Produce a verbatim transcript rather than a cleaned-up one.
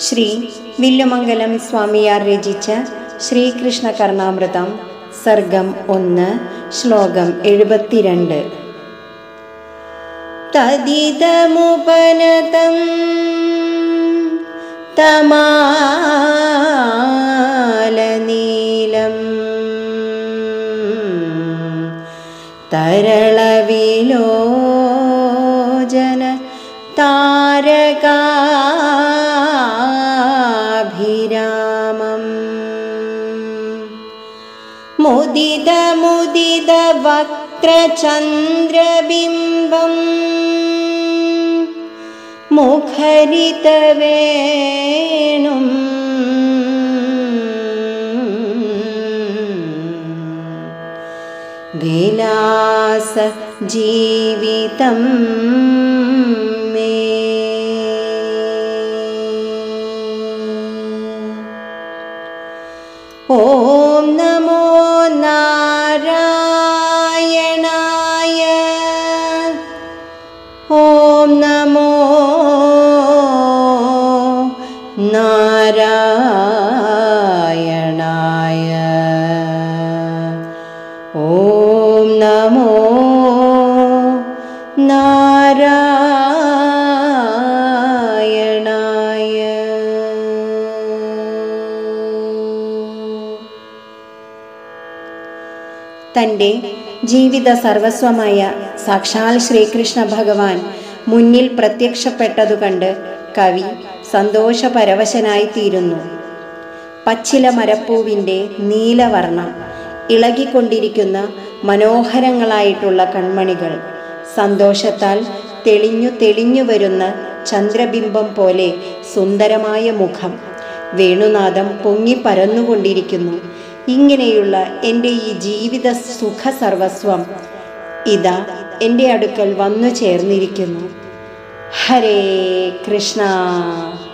ശ്രീ വില്ലുമംഗലം സ്വാമിയാർ രചിച്ച ശ്രീകൃഷ്ണ കർണാമൃതം സർഗം ഒന്ന് ശ്ലോകം എഴുപത്തിരണ്ട്. തദിതമുപനതം തമാലനീലം തരളവിലോചന താരകാഭിരാമം മുദിത മുദിത വക്രചന്ദ്രബിംബം മുഖരിതവേണും വിലാസ ജീവിതം മേ. ഓം നമോ നാരായണായ. ഓം നമോ നാരായണായ. ഓം നമോ നാരായണായ. തൻ്റെ ജീവിത സർവസ്വമായ സാക്ഷാൽ ശ്രീകൃഷ്ണ ഭഗവാൻ മുന്നിൽ പ്രത്യക്ഷപ്പെട്ടതു കണ്ട് കവി സന്തോഷപരവശനായിത്തീരുന്നു. പച്ചില മരപ്പൂവിൻ്റെ നീലവർണം, ഇളകിക്കൊണ്ടിരിക്കുന്ന മനോഹരങ്ങളായിട്ടുള്ള കൺമണികൾ, സന്തോഷത്താൽ തെളിഞ്ഞു തെളിഞ്ഞു വരുന്ന ചന്ദ്രബിംബം പോലെ സുന്ദരമായ മുഖം, വേണുനാദം പൊങ്ങി പരന്നുകൊണ്ടിരിക്കുന്നു. ഇങ്ങനെയുള്ള എൻ്റെ ഈ ജീവിത സുഖ സർവസ്വം ഇതാ എൻ്റെ അടുക്കൽ വന്നു ചേർന്നിരിക്കുന്നു. ഹരേ കൃഷ്ണ.